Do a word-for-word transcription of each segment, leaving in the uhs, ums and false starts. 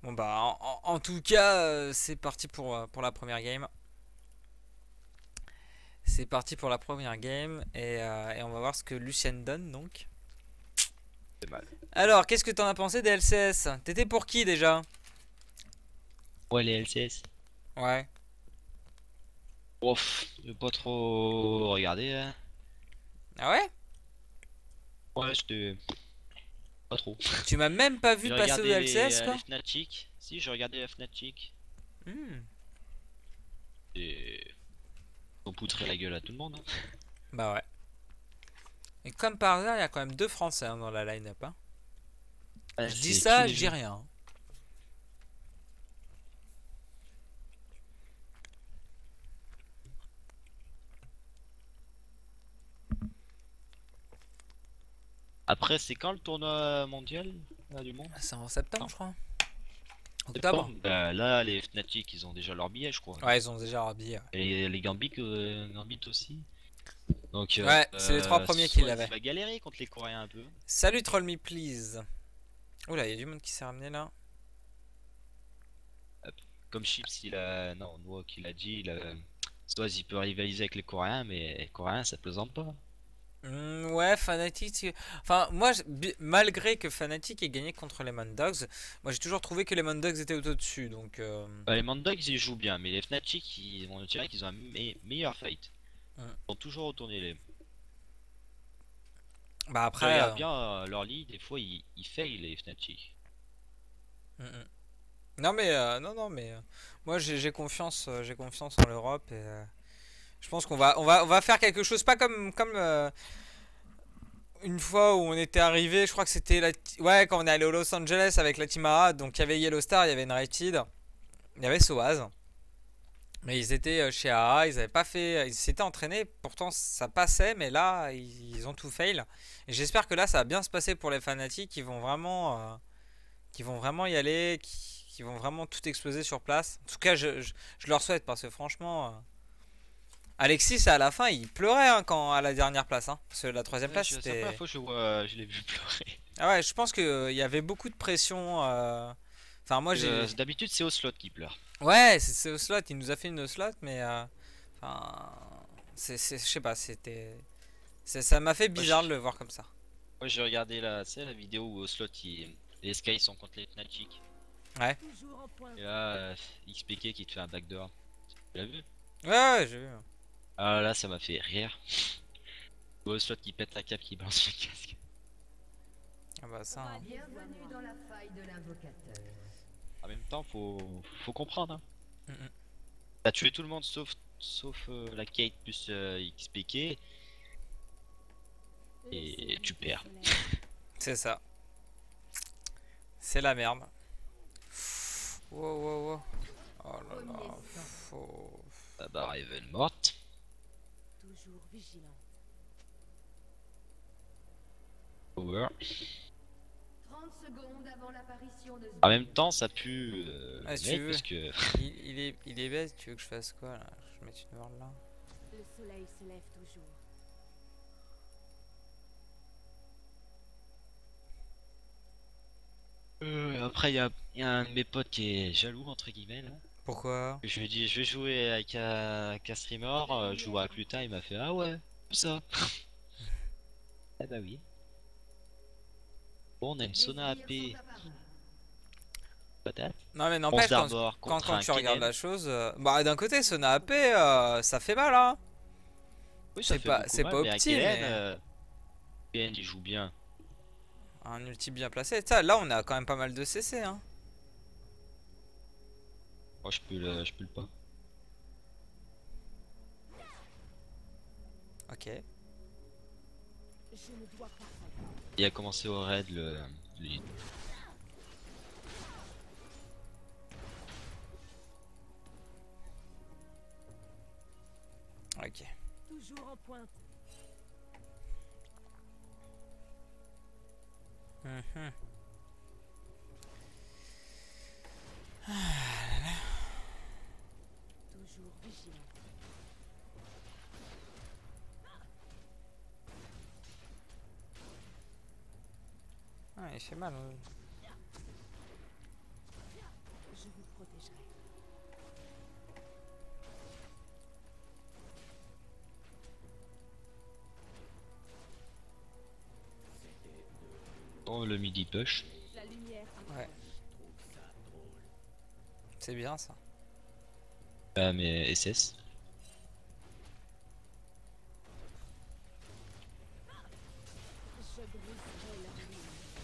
Bon bah en, en- en tout cas euh, c'est parti pour, euh, pour la première game. C'est parti pour la première game et, euh, et on va voir ce que Lucien donne donc. C'est mal. Alors qu'est-ce que t'en as pensé des L C S? T'étais pour qui déjà? Ouais, les L C S. Ouais. Ouf, j'ai pas trop regardé, hein. Ah ouais? Ouais, j'étais pas trop. Tu m'as même pas vu J'ai passer au regardé les, L C S euh, les quoi? Fnatic. Si, j'ai regardé la Fnatic. Hmm. Et ils ont poutré la gueule à tout le monde, hein. Bah ouais. Et comme par hasard il y a quand même deux Français hein, dans la line-up hein. Ah, Je dis c'est qui ça, je dis déjà? rien. Après, c'est quand le tournoi mondial là, du monde? C'est en septembre Non, je crois. Octobre? septembre. Bah, là, les Fnatic, ils ont déjà leur billet, je crois. Ouais ils ont déjà habillé. Ouais, Et les Gambit, euh, Gambit aussi. Donc, euh, ouais c'est les trois euh, premiers qui soit il l'avaient. va galérer contre les Coréens un peu. Salut Troll Me Please. Oula, il y a du monde qui s'est ramené là. Hop. Comme Chips, il a. Non, Noah qui l'a dit, il a. Soit il peut rivaliser avec les Coréens, mais les Coréens, ça plaisante pas. Hmm, ouais, Fnatic. c'est- Enfin, moi, je- bi- malgré que Fnatic ait gagné contre les Mandogs, moi j'ai toujours trouvé que les Mandogs étaient au-dessus. Donc, euh, Bah, les Mad Dogs, ils jouent bien, mais les Fnatic, ils, on dirait qu'ils ont un me- meilleur fight. hmm. Ils ont toujours retourné les. Bah Je après. regarde euh, bien euh, leur lead, des fois ils, ils fail les Fnatic. hmm, hmm. Non mais euh, non non mais euh, moi j'ai j'ai confiance, euh, j'ai confiance en l'Europe et euh, je pense qu'on va on va on va faire quelque chose pas comme comme euh, une fois où on était arrivé. Je crois que c'était la ti- ouais quand on est allé au Los Angeles avec la Team Arad. Donc il y avait Yellow Star, il y avait United, il y avait Soaz. Mais ils étaient euh, chez A A, ils avaient pas fait, ils s'étaient entraînés, pourtant ça passait, mais là ils, ils ont tout fail. Et j'espère que là ça va bien se passer pour les fanatiques, qui vont vraiment, euh, qui vont vraiment y aller, qui, qui vont vraiment tout exploser sur place. En tout cas, je, je, je leur souhaite parce que franchement, euh, Alexis à la fin il pleurait hein, quand à la dernière place, hein, parce que la troisième Ouais, place je- c'est la première c'était, fois que je le vois, je l'ai vu pleurer. ah ouais, je pense que euh, il y avait beaucoup de pression. euh, Enfin moi j'ai, Euh, D'habitude, c'est Ocelot qui pleure. ouais, c'est c'est au slot, il nous a fait une slot, mais euh, enfin, c'est, c'est- je sais pas, c'était. C'est- Ça m'a fait Moi, bizarre de j'ai le voir comme ça. moi, j'ai regardé la, c'est la vidéo où Ocelot, il- les Sky sont contre les Fnatic. Ouais. Et là, euh, X P K qui te fait un backdoor. Tu l'as vu? Ouais, ouais, j'ai vu. Ah là, ça m'a fait rire. Ocelot qui pète la cape, qui balance le casque. Ah bah ça. Hein. Bienvenue dans la faille de l'invocateur. En même temps, faut, faut comprendre, hein. Mm, mm. T'as tué tout le monde sauf, sauf euh, la Kate plus euh, X P K et tu perds. C'est ça. C'est la merde. Wow, wow, wow. Oh là là. Omniscient, Faut... Ah bah Raven morte. toujours vigilant. Power. trente secondes avant l'apparition de En même temps, ça pue euh, Ah, le si tu mec veux. parce que Il, il est, il est bête, tu veux que je fasse quoi là? Je vais mettre une word là. Le soleil se lève toujours. Euh, après il y a, y a un de mes potes qui est jaloux entre guillemets là. Pourquoi? Je lui ai dit je vais jouer avec un, avec un streamer, euh, je jouerai plus tard, il m'a fait ah ouais, comme ça. Ah bah oui. Bon on a une Les Sona sbires sont A P apparus. patate. Non mais onze n'empêche, quand, d'Arbor quand, contre quand un tu regardes Kennen. la chose, euh, bah d'un côté, Sona A P, euh, ça fait mal, hein. Oui ça C'est fait pas, beaucoup c'est mal pas mais un opti, Kennen, mais euh, Kennen il joue bien. un ulti bien placé. Ça, là, on a quand même pas mal de C C, hein. Moi je peux le, je peux le pas. Ok. Je ne dois pas. Il a commencé au raid le, le- Ok. Toujours en pointe. Mhm. Toujours vigilant. Ah, il fait mal. Hein. Oh, le midi push. La lumière Ouais. C'est bien ça. Ah, mais S S. je briserai leur ligne.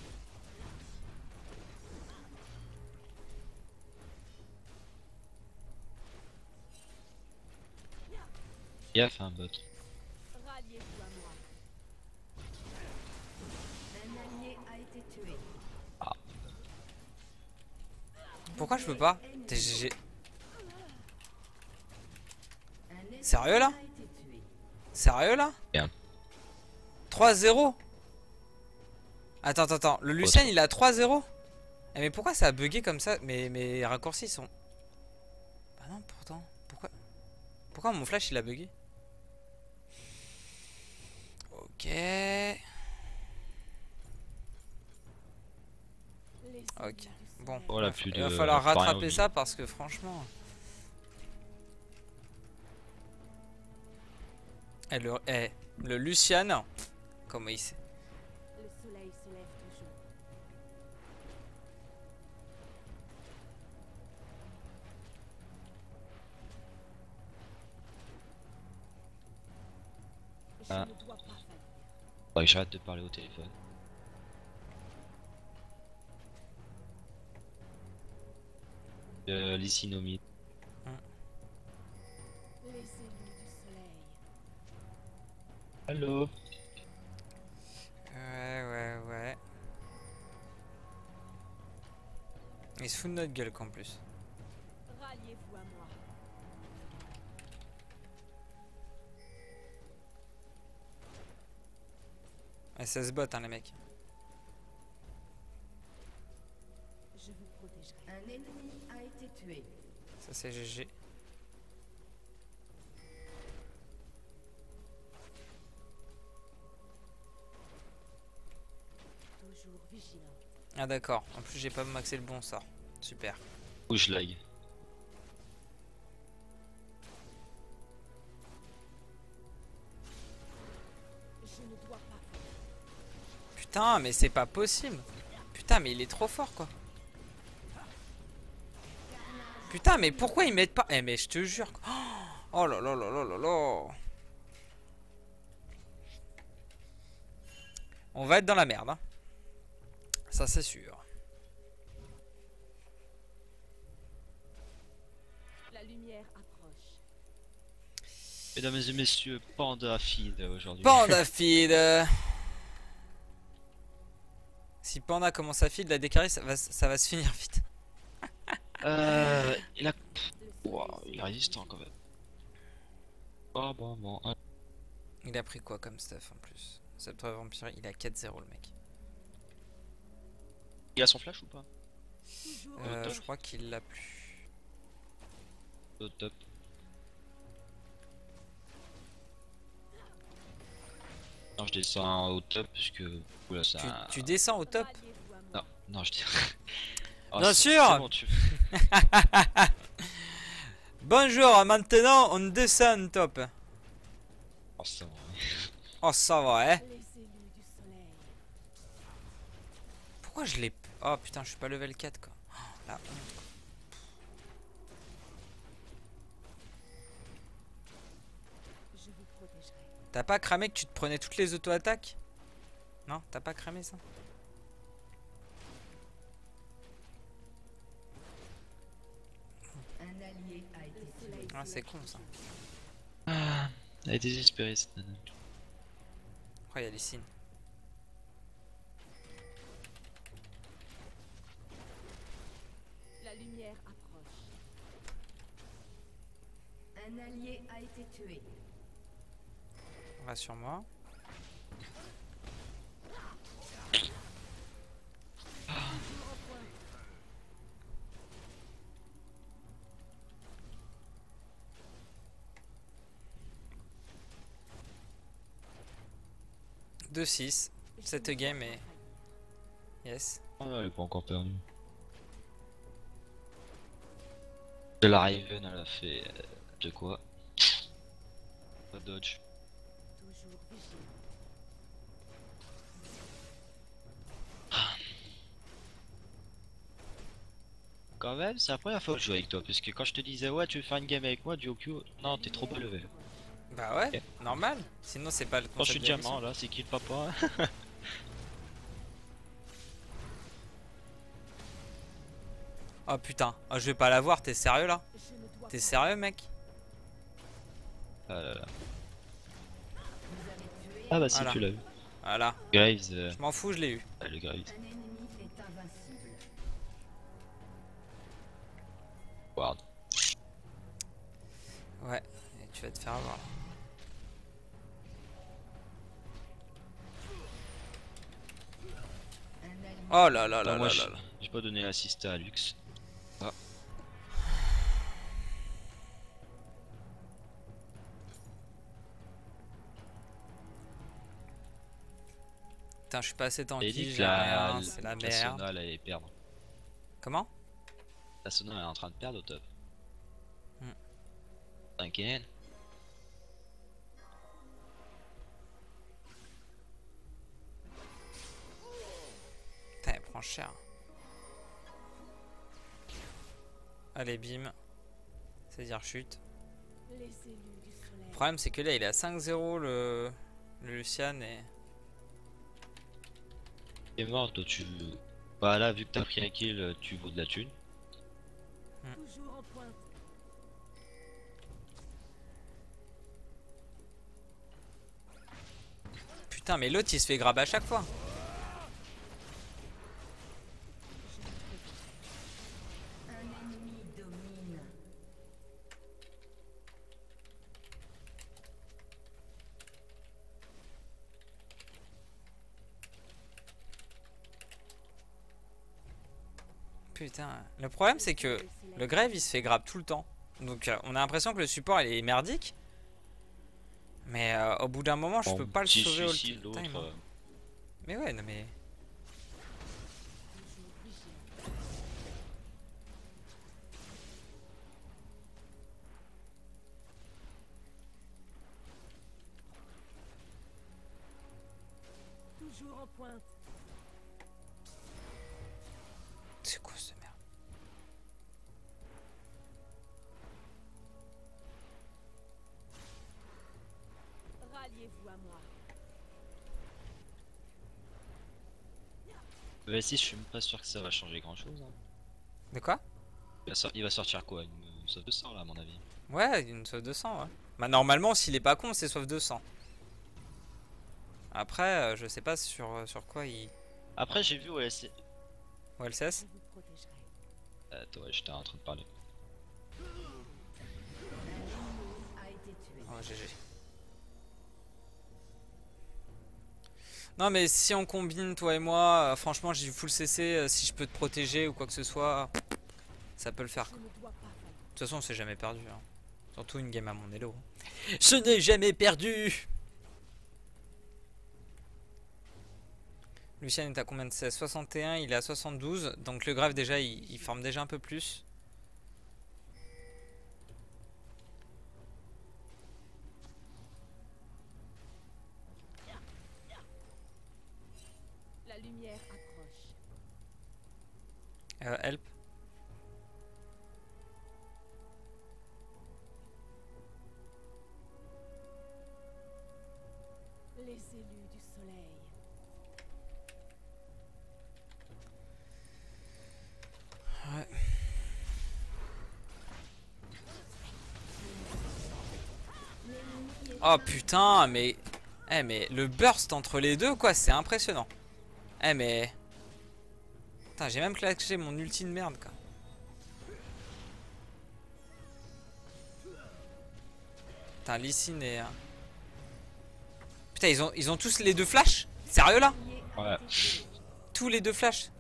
Gaffe, un bot. Ralliez-vous à moi. Un allié a été tué. Pourquoi je peux pas? T'es G G. Un ennemi Sérieux, là a été tué. Sérieux là? Bien. trois zéro. Attends, attends, attends. Le Lucien il a trois zéro. Eh, mais pourquoi ça a bugué comme ça? Mais mes raccourcis sont... Bah non, pourtant. Pourquoi Pourquoi mon flash il a bugué? Ok. Les Ok. ennemis du Bon. soleil. Oh, là, plus Il va de- falloir pas rien au rattraper milieu. ça parce que franchement... Eh, le, eh, le Lucian, comment il sait? Le soleil se lève toujours. Je Ah. ne dois pas faillir. Ouais, j'arrête de parler au téléphone. Euh, Lysinomie. Les élus du soleil. Allô. Ouais, ouais, ouais. Il se fout de notre gueule qu'en plus. Ralliez-vous à moi. Et ça se botte, hein, les mecs. Je vous protégerai. Un ennemi a été tué. Ça, c'est G G. Toujours vigilant. Ah, d'accord. En plus, j'ai pas maxé le bon sort. Super. Où je lag. Je ne dois pas faillir. Putain, mais c'est pas possible. Putain, mais il est trop fort, quoi. Putain, mais pourquoi ils mettent pas... Eh, mais je te jure. Quoi. Oh là là là là là là. On va être dans la merde, hein. Ça, c'est sûr. La lumière approche. Mesdames et messieurs, Panda Feed aujourd'hui. Panda feed. euh. Si Panda commence à feed, la décarré, ça va, ça va se finir vite. Euh, il a... Le soleil Wow, se il est lève. résistant quand même. Oh bon bon. ah. Il a pris quoi comme stuff en plus? Sceptre vampire, il a quatre zéro le mec. Il a son flash ou pas? Toujours Euh, top. je crois qu'il l'a plus. Au top. Non, je descends au top puisque... Oula, ça... Tu, tu descends au top? Ralliez-vous à moi. Non, non, je dis... Oh, Bien c'est- sûr. c'est bon, tu- Bonjour, maintenant on descend au top. Oh, ça va. Oh, ça va, hein? Les élus du soleil. Pourquoi je l'ai. Oh putain, je suis pas level quatre quoi. Oh, la honte, quoi. Je vous protégerai. T'as pas cramé que tu te prenais toutes les auto-attaques? Non, t'as pas cramé ça? Un allié a été tué. Ah, c'est con ça. Ah, elle est désespérée cette nana. Oh, il y a des signes. La lumière approche. Un allié a été tué. Rassure-moi. Toujours au point. deux six. Je Cette ne game dois est. pas faillir. Yes. Ah, elle est pas encore perdue. De la Raven, elle a fait... euh, de quoi? Pas dodge. Toujours vigilant. Ah, Quand même, c'est la première fois que je joue avec toi, parce que quand je te disais ouais tu veux faire une game avec moi du Q, non t'es trop bas level. Bah ouais, Ok. normal. Sinon c'est pas le Quand je suis concept de la mission. diamant là, c'est qui le papa? Oh putain, oh, je vais pas l'avoir, t'es sérieux là? T'es sérieux mec? Ah là là. Ah bah si Voilà. tu l'as vu. Voilà. Graves, euh... Je m'en fous, je l'ai eu. ah, le Graves. Un ennemi est invincible. Ward. Ouais, et tu vas te faire avoir là. Un allié Oh là là là Non, moi là je- là là. j'ai pas donné l'assist à Lux. Ah. Putain, je suis pas assez Et tanky, dit que j'ai la, rien, c'est la la merde. Sona elle allait perdre. Comment? La Sona elle est en train de perdre au top. Hmm. T'inquiète. Putain, elle prend cher. Allez, bim. C'est-à-dire chute. Les élus du soleil. Le problème, c'est que là, il est à cinq zéro le, le Lucian et. T'es mort toi tu... Bah là vu que t'as pris un kill tu vaux de la thune. Toujours en pointe. Putain, mais l'autre, il se fait grab à chaque fois. Un ennemi domine. Putain. Le problème, c'est que le Grave, il se fait grab tout le temps. Donc, euh, on a l'impression que le support, il est merdique. Mais euh, au bout d'un moment, je Bon, peux pas le petit sauver all suicide, l'autre, time. euh, Mais ouais, non mais. Toujours vigilant. Toujours en pointe. C'est quoi cette merde? Ralliez-vous à moi. V six je suis même pas sûr que ça va changer grand chose. Hein. De quoi? Il, va sor- il va sortir quoi? Une, une sauve de sang là à mon avis. Ouais, une sauve de sang, ouais. Bah, normalement, s'il est pas con, c'est sauve de sang. Après, euh, je sais pas sur, euh, sur quoi il. Après j'ai vu O S... O L C Je S? vous protégerai. Attends ouais, j'étais en train de parler. A été tué. Oh, G G. Non, mais si on combine, toi et moi, euh, franchement, j'ai du full C C. euh, si je peux te protéger ou quoi que ce soit, ça peut le faire. Je Quoi. ne dois pas faillir. De toute façon, on s'est jamais perdu. Hein. Surtout une game à mon elo. Je n'ai jamais perdu! Lucien est à combien de C S? soixante et un, il est à soixante-douze. Donc le grave, déjà, il, il forme déjà un peu plus. La lumière approche. Euh, help. Les élus du soleil. Ouais. Oh putain, mais. Eh, mais le burst entre les deux, quoi, c'est impressionnant. Eh, mais. Putain, j'ai même claqué mon ulti de merde, quoi. Putain, Lee Sin et. euh, Putain, ils ont, ils ont tous les deux flash? Sérieux là? Allié a Ouais. été tué. Tous les deux flash?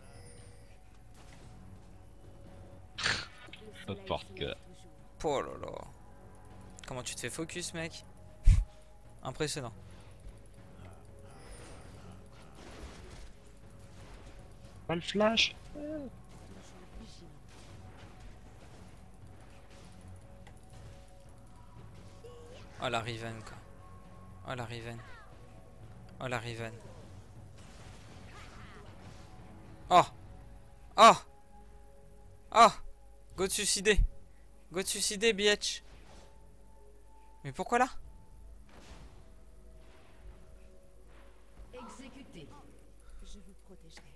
Le soleil N'importe s'élève que. toujours. Oh là là. Comment tu te fais focus, mec? Impressionnant. Pas le flash. Toujours vigilant. Oh la Riven, quoi. Oh la Riven. Oh la Riven. Oh! Oh! Oh! Go te suicider. Go te suicider, bitch. Mais pourquoi là? Exécuté. Je vous protégerai.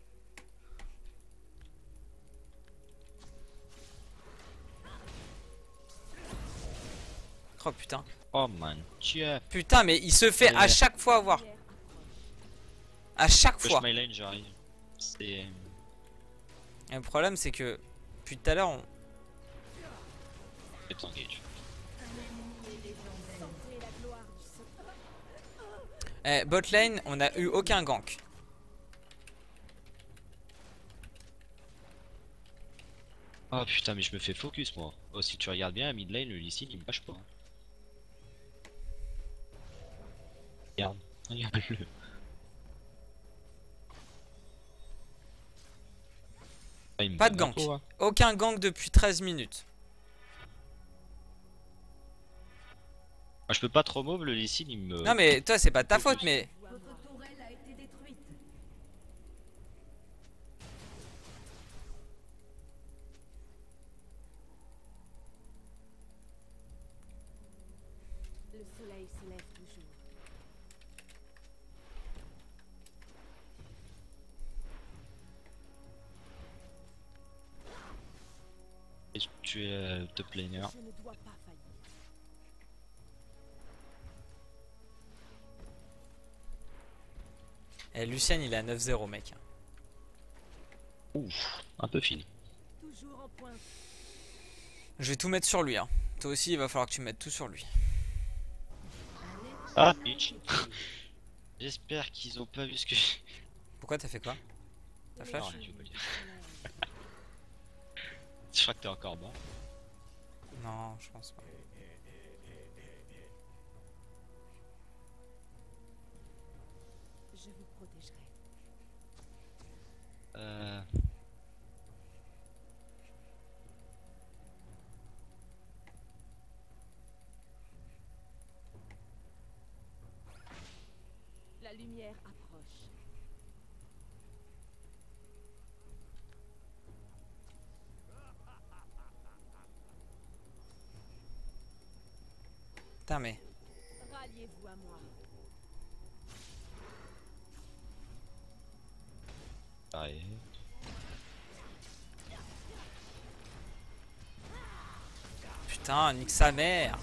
Oh putain. Oh man, dieu. Putain, mais il se fait à Ouais. chaque fois avoir. Lumière approche. À chaque Push fois. my lane, j'arrive. C'est. Et le problème, c'est que depuis tout à l'heure, on... C'est engage. Sentez la gloire du sang. Eh, bot lane, on a eu aucun gank. Oh putain, mais je me fais focus moi. Oh, si tu regardes bien, à mid lane, le Lee Sin, il me lâche pas. Regarde, regarde-le. Ah, il me Pas de donne gank. l'info, hein. Aucun gank depuis treize minutes. Ah, je peux pas trop mauve, le Lee Sin, il me. Non mais toi, c'est pas de ta faute, mais... Votre tourelle a été détruite. Le soleil se lève toujours. Et tu es euh, top laner. Je ne dois pas faillir. Eh, Lucien, il est à neuf zéro, mec. Ouf, un peu fini. Toujours en pointe. Je vais tout mettre sur lui, hein. Toi aussi, il va falloir que tu mettes tout sur lui. Ah, bitch. J'espère qu'ils ont pas vu ce que j'ai. Pourquoi t'as fait quoi? T'as flash? Non, je veux pas dire. Je crois que t'es encore bas. Non, je pense pas. Je vous protégerai. Euh. La lumière approche. Putain, mais... Ralliez-vous à moi. Allez. Putain, nique sa mère.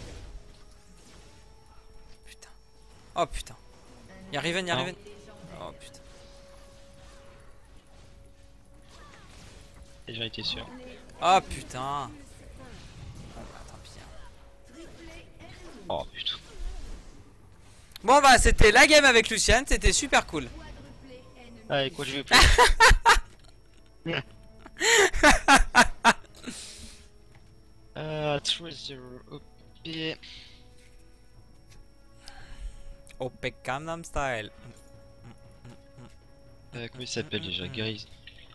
Putain. Oh putain. Y'a Riven, y'a Non. Riven. Oh putain. Et j'en étais sûr. Oh putain. Bon bah tant pis. hein. Oh putain. Bon bah c'était la game avec Lucian, c'était super cool. Quadruplé ennemi. Allez, quoi, je vais plus. Euh, trois zéro, ok. O P Gangnam Style. Euh, comment il s'appelle déjà, Grise?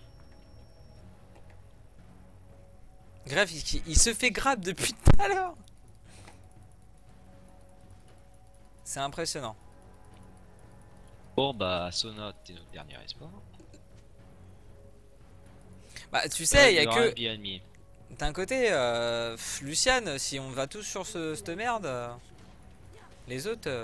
Grave, il, il se fait grab depuis tout à l'heure. C'est impressionnant. Bon bah, Sona, t'es notre dernier espoir. Bah tu sais, il y a que... Bien admis. D'un côté, euh, pff, Lucian, si on va tous sur ce, cette merde, euh, les autres... euh,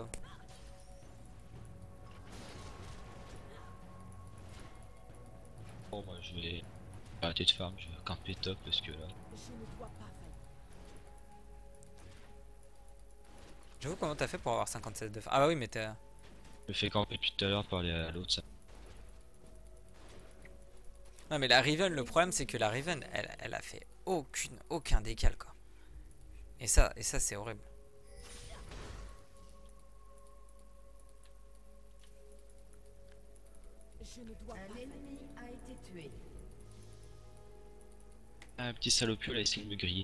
Bon bah, je vais arrêter de farm, je vais camper top parce que là... Je ne dois pas faillir. J'avoue, comment t'as fait pour avoir cinquante-sept de... Ah bah oui, mais t'es... Je me fais camper depuis tout à l'heure, parler à l'autre, ça. Non mais la Riven, le problème c'est que la Riven, elle, elle a fait aucune, aucun décal quoi. Et ça, et ça c'est horrible. Je ne dois pas Un faillir. ennemi a été tué. Un petit salopio là, essaye de me griller.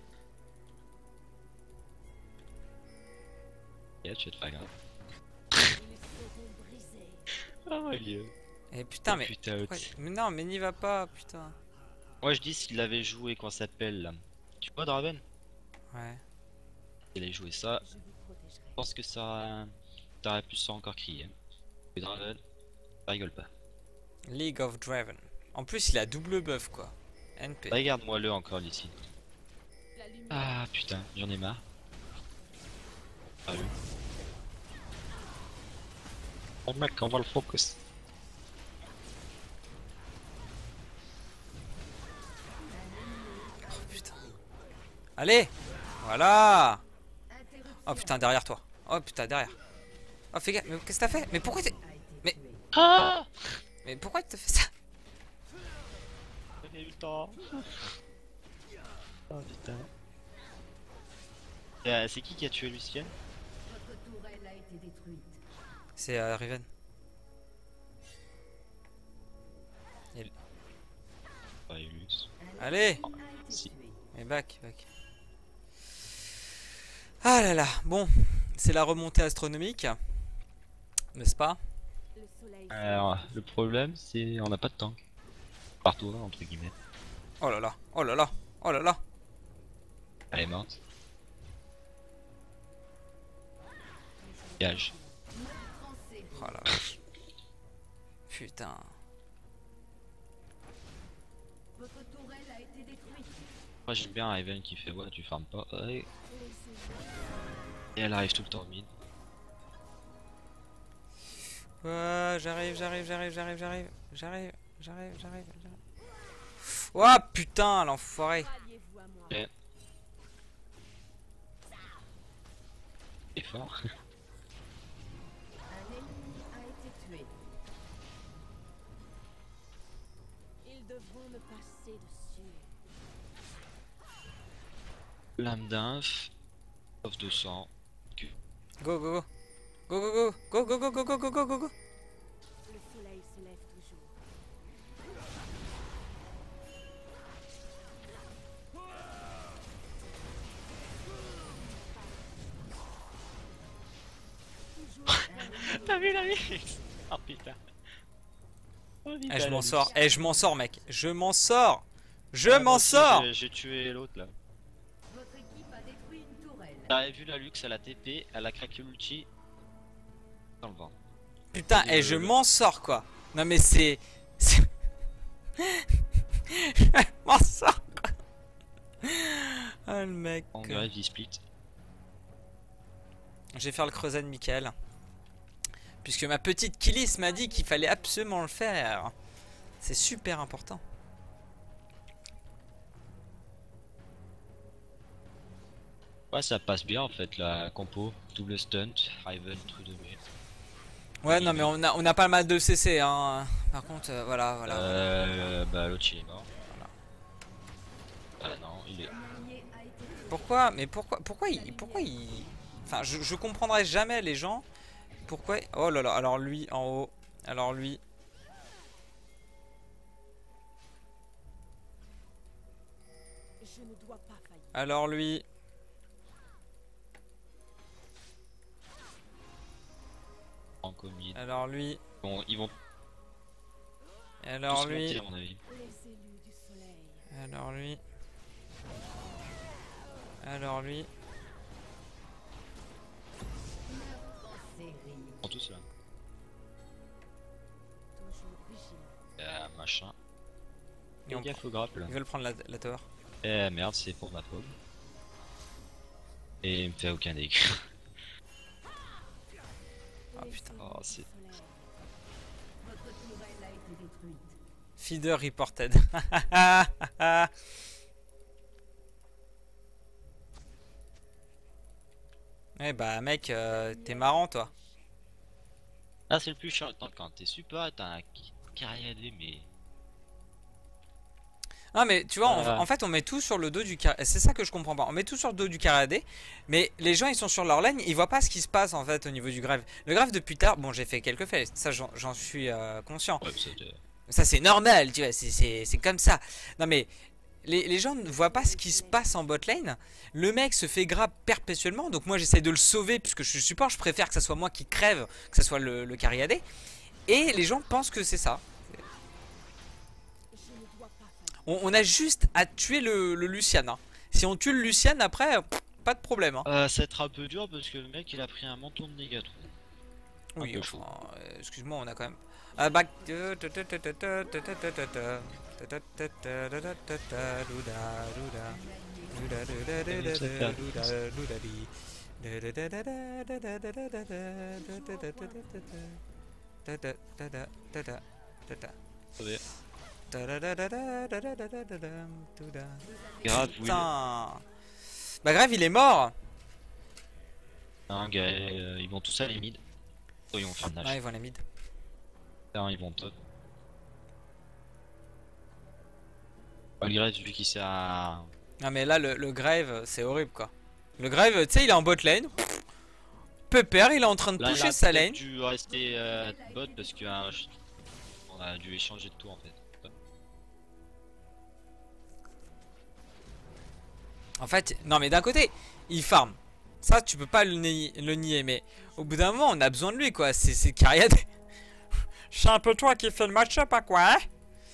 Yeah, tu vas te faire grave. Ils seront brisés. Oh my dieu. Et putain, mais... Putain, pourquoi- mais non, mais n'y va pas, putain. moi je dis s'il avait joué, qu'on s'appelle là. Tu vois Draven? Ouais. Il avait joué ça, Je vous protégerai. je pense que ça... T'aurais pu ça encore crier. Et Draven, ça rigole pas. League of Draven. En plus, il a double buff quoi. N P. Regarde-moi le encore ici. La lumière. Ah putain, j'en ai marre. Ah oui. Oh mec, on va le focus. Oh putain. Allez. Voilà. Interruption Oh putain, derrière toi. Oh putain, derrière. Oh fais gaffe, mais qu'est-ce que t'as fait? Mais pourquoi t'es... a été Mais- tué. Ah, Mais pourquoi t'as fait ça? j'ai eu le temps. Oh putain. Euh, c'est qui qui a tué Lucienne? Votre tourelle a été détruite. C'est euh, Riven. Pas Elux. Un Allez. ennemi a été Si. tué. Mais back, back. Ah là là, bon, c'est la remontée astronomique, n'est-ce pas? Le soleil. Alors, le problème, c'est on n'a pas de tank. Partout, hein, entre guillemets. Oh là là, oh là là, oh là là. Elle est morte. Gage. Transcendé. Oh la vache. Putain. Votre tourelle a été détruite. Moi j'aime bien Raven qui fait ouais, tu farmes pas. Ouais. Laissez-moi. Et elle arrive tout le temps mid. Ouais, j'arrive, j'arrive, j'arrive, j'arrive, j'arrive, j'arrive, j'arrive, j'arrive, j'arrive. Oh putain, l'enfoiré. Ralliez-vous à moi. Et... Et fort. Un ennemi a été tué. Ils devront me passer dessus. Lame d'inf. Sauf deux cents. Go, go, go. Go, go, go, go, go, go, go, go, go, go, go, go. Le soleil se lève toujours. T'as vu la vie? Oh putain. Oh, Eh, je m'en sors, eh, je m'en sors, mec. Je m'en sors. Je m'en aussi, sors. j'ai- J'ai tué l'autre là. Votre équipe a détruit une tourelle. T'avais vu la Lux, elle a T P, elle a craqué l'ulti. Dans le vent. Putain, Et eh, je le- m'en sors, quoi. Non, mais c'est... c'est- je m'en sors, quoi. Ah, le mec. En grève, il split. Je vais faire le creuset de Michael. Puisque ma petite Killis m'a dit qu'il fallait absolument le faire. C'est super important. Ouais, ça passe bien en fait la compo. Double stunt, Raven, truc de merde. Ouais, non, mais on a, on a pas mal de C C, hein. Par contre, euh, voilà, voilà. Euh, bah l'autre il est mort. Ah non, il est. Allié a été tué. Pourquoi? Mais pourquoi? Pourquoi il... Pourquoi il... Enfin, je, je comprendrai jamais les gens. Pourquoi... Oh là là, alors lui, en haut. Alors lui... Je ne dois pas faillir. Alors lui... En commit. Alors lui... Bon, ils vont Alors tous lui... monter à mon avis. Les élus du soleil. Alors lui... Alors lui... En série. Ils sont tous là. Toujours vigilant. Euh, machin. Et Fais on gaffe au grapple. Ils veulent prendre la, la tower. Eh merde, c'est pour ma pomme. Et il me fait aucun dégât. Ah, Les putain. élus Oh, du c'est- soleil. Votre tourelle a été détruite. Feeder reported. Eh bah mec, euh, t'es marrant toi. Ah, c'est le plus chiant. Attends, quand t'es super, t'as un carrière-dé, mais. Ah mais tu vois, en, Euh. en fait on met tout sur le dos du carré. C'est ça que je comprends pas. On met tout sur le dos du carré, mais les gens ils sont sur leur lane, ils voient pas ce qui se passe en fait au niveau du grève. Le grève depuis tard, bon j'ai fait quelques faits, ça j'en j'en suis euh, conscient. Ouais, c'était. Ça c'est normal, tu vois, c'est- c'est c'est comme ça. Non mais les, les gens ne voient pas ce qui se passe en bot lane. Le mec se fait grab perpétuellement, donc moi j'essaye de le sauver puisque je suis support, je préfère que ça soit moi qui crève, que ça soit le, le carry A D. Et les gens pensent que c'est ça. Je ne dois pas faillir. On, on a juste à tuer le, le Lucian. Hein. Si on tue le Lucian après, pff, pas de problème. Hein. Euh, ça va être un peu dur parce que le mec il a pris un menton de dégâts. trop. Oui, peu enfin, euh, excuse-moi, on a quand même. Ah, back. Sauvé. Grave, oui. Putain. Bah grave, il est mort. Un gars, euh, ils vont tous aller mid. Oh, ils vont faire nage. Ouais, ils vont la mid. Non, ils vont top. Malgré celui qui sert à... Non mais là le, le Grave c'est horrible quoi. Le Grave tu sais il est en bot lane. Pepper il est en train de Là, pusher il sa a lane. dû rester euh, bot parce que euh, on a dû échanger de tour en fait. En fait non mais d'un côté il farm. Ça tu peux pas le nier, le nier mais au bout d'un moment on a besoin de lui quoi. C'est Cariad. C'est un peu toi qui fais le match-up à quoi hein.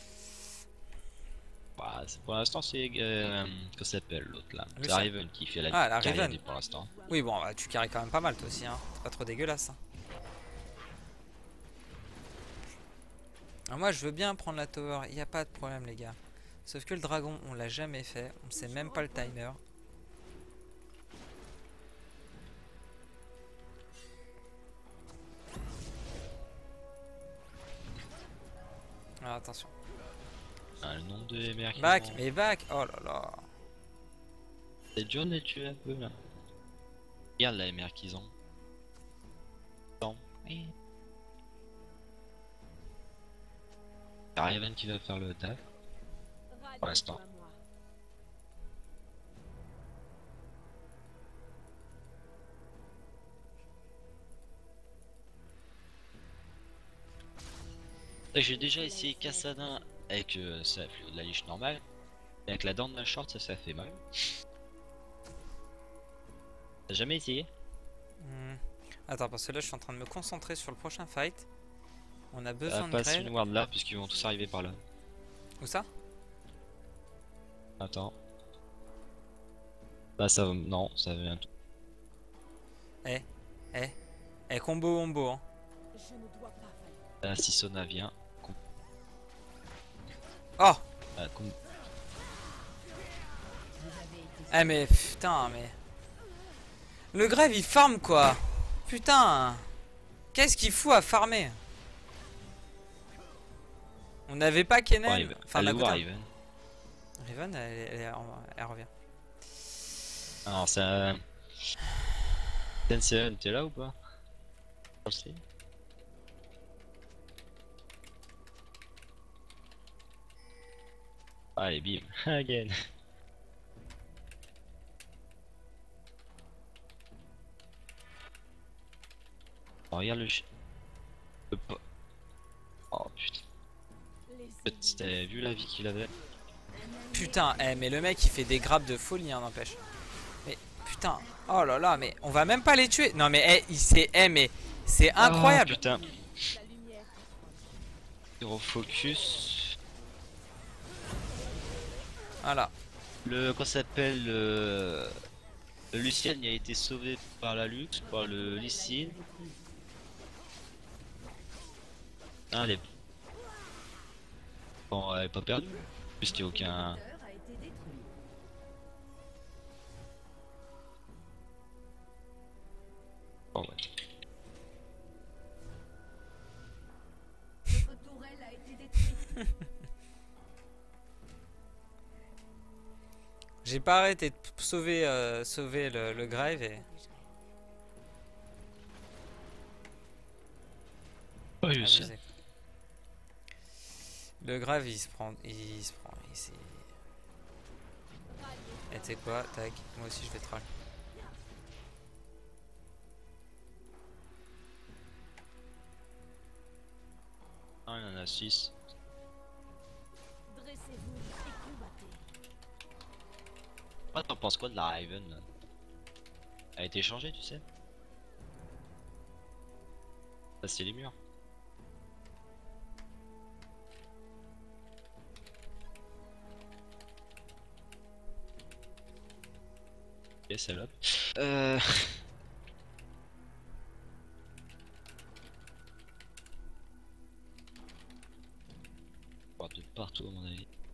Bah, pour l'instant c'est... Euh, que ça s'appelle l'autre là. Oui, C'est ça. Raven qui fait la, Ah, la carrière Raven. pour l'instant. Oui bon bah, tu carries quand même pas mal toi aussi hein. C'est pas trop dégueulasse hein. Alors moi je veux bien prendre la tower, il n'y a pas de problème les gars. Sauf que le dragon on l'a jamais fait, on sait même pas le timer. Ah, attention. Ah, le nombre de M R qui Back, vont- mais back, oh là là. C'est John et tu es un peu là. Regarde la M R qu'ils ont. Attends. Oui. C'est Raven qui va faire le taf. Pour l'instant. J'ai déjà essayé Kassadin avec euh, ça, la liche normale. Et avec la dent de la short, ça, ça fait mal. T'as jamais essayé? Hmm. Attends, parce que là je suis en train de me concentrer sur le prochain fight. On a Ah, besoin de pas grève. une ward là, puisqu'ils vont tous arriver par là. Où ça? Attends. Là, ça va. Non, ça vient tout. Eh, eh, eh, combo wombo hein. Je ne dois pas faillir. Là, si Sona vient. Com- Oh. ah, com- Eh mais putain mais. Le grève il farm quoi. Putain. Qu'est-ce qu'il fout à farmer? On n'avait pas Kennen. Raven. Enfin Elle est d'un où, côté. Raven? Riven elle, elle, elle- elle revient. Alors, ça. Ten Seven, t'es là ou pas? Merci. Allez, bim. Again. Oh, regarde le chi... le po- Oh putain. Les T'as vu la vie qu'il avait? Putain, eh mais le mec il fait des grappes de folie hein, n'empêche. Mais putain, oh là là, mais on va même pas les tuer. Non mais eh, il s'est eh mais c'est incroyable. Oh, putain. la lumière. Hero focus. Voilà. Le quoi ça s'appelle le... le Lucian il a été sauvé par la Lux, par le Lee Sin. Ah, elle est... Bon, elle est pas perdue, puisqu'il n'y a aucun... A été détruit. Bon, ouais. Votre tourelle a été détruite. J'ai pas arrêté de sauver, euh, sauver le, le grave et. Oh, je sais. Amusé. Le grave il se prend. Il se prend. Il s'est- Et tu sais quoi, tac, moi aussi je vais troll. Ah, il y en a six. Dressez-vous et combattez. Ah, t'en penses quoi de la Raven là? Elle a été changée, tu sais? Ça, c'est les murs. Ok, salope. Euh... On va de partout à mon avis.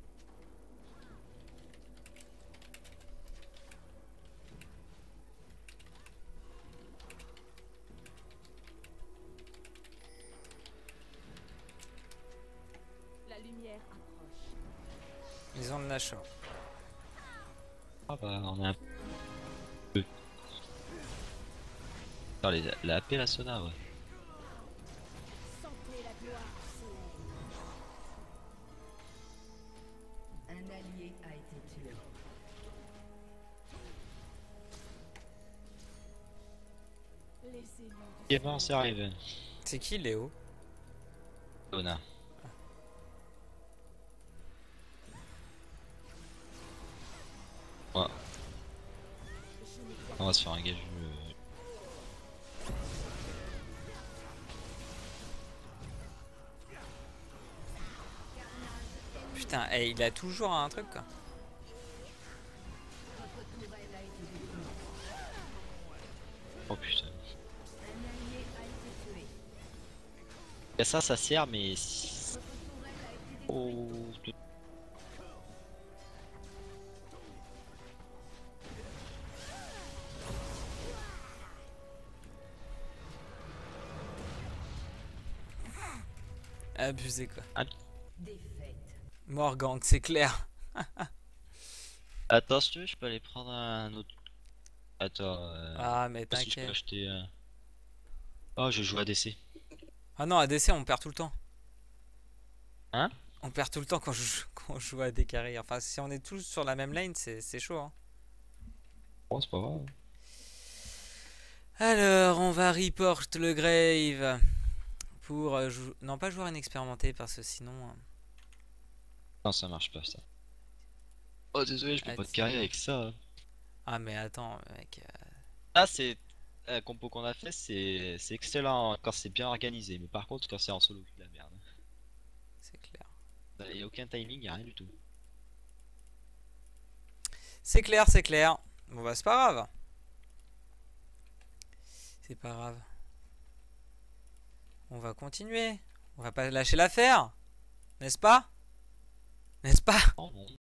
lumière approche. Ils ont de la chance. Ah bah on a un peu. Attends, les, la A P la Sona ouais. Sentez la gloire s'élève. Un allié a été tué. Les élus Et ben c'est arrivé. C'est qui Léo? Sona. Ouais. On va se faire un gage. euh, Putain, eh, il a toujours un truc quoi. Oh putain. Un allié a été tué. Et ça, ça sert, mais. si- Oh. tout- Abusé quoi. Défaite. Morgang, c'est clair. Attends, si tu veux, je peux aller prendre un autre. Attends. Euh... Ah mais si je peux t'inquiète. acheter. euh, Oh, je joue à D C. Ah non, A D C on perd tout le temps. Hein? On perd tout le temps quand je joue, quand on joue à des carry. Enfin si on est tous sur la même lane c'est c'est chaud hein. Oh, c'est pas grave. Alors on va report le grave. Pour euh, jou- non pas joueur inexpérimenté parce que sinon euh, Non, ça marche pas ça. Oh, désolé, je peux Ah, pas te tu- carrer avec ça. hein. ah mais attends mec euh, Là, c'est. La compo qu'on a fait, c'est c'est excellent hein, quand c'est bien organisé. Mais par contre, quand c'est en solo, c'est de la merde. c'est clair. Il y a aucun timing, y a rien du tout. C'est clair, c'est clair. Bon bah c'est pas grave. C'est pas grave. On va continuer. On va pas lâcher l'affaire. N'est-ce pas? N'est-ce pas? Oh non.